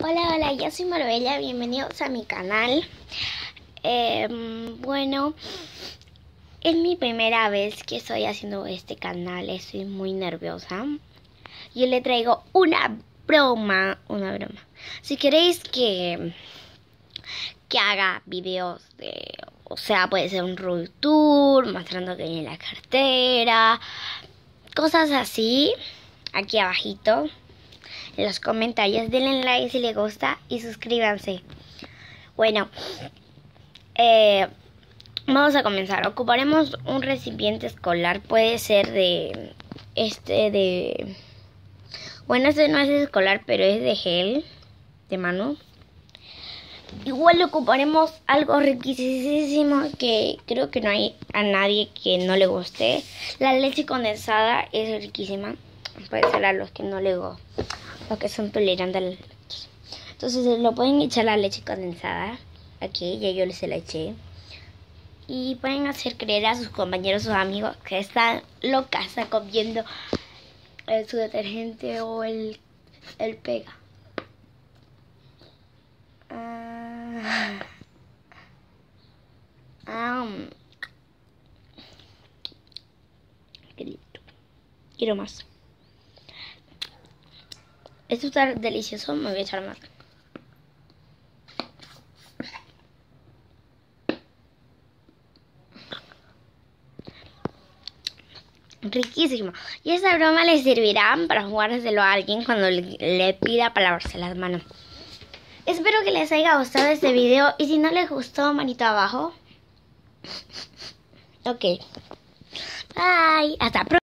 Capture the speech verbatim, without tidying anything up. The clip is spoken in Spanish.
Hola, hola, yo soy Marbella, bienvenidos a mi canal. Eh, bueno, es mi primera vez que estoy haciendo este canal, estoy muy nerviosa. Yo le traigo una broma, una broma. Si queréis que, que haga videos de, o sea, puede ser un road tour, mostrando que viene la cartera, cosas así, aquí abajito. En los comentarios denle like si les gusta y suscríbanse. Bueno, eh, vamos a comenzar. Ocuparemos un recipiente escolar, puede ser de este de bueno, este no es escolar, pero es de gel de mano. Igual ocuparemos algo riquísimo que creo que no hay a nadie que no le guste. La leche condensada es riquísima, puede ser a los que no le gusta, los que son tolerantes a la leche. Entonces lo pueden echar la leche condensada. Aquí ya yo se la eché. Y pueden hacer creer a sus compañeros, sus amigos, que están locas comiendo el, su detergente o el, el pega. Ah, ah, qué lindo. Quiero más. Esto está delicioso, me voy a echar más. Riquísimo. Y esa broma le servirá para jugárselo a alguien cuando le, le pida para lavarse las manos. Espero que les haya gustado este video. Y si no les gustó, manito abajo. Ok. Bye. Hasta pronto.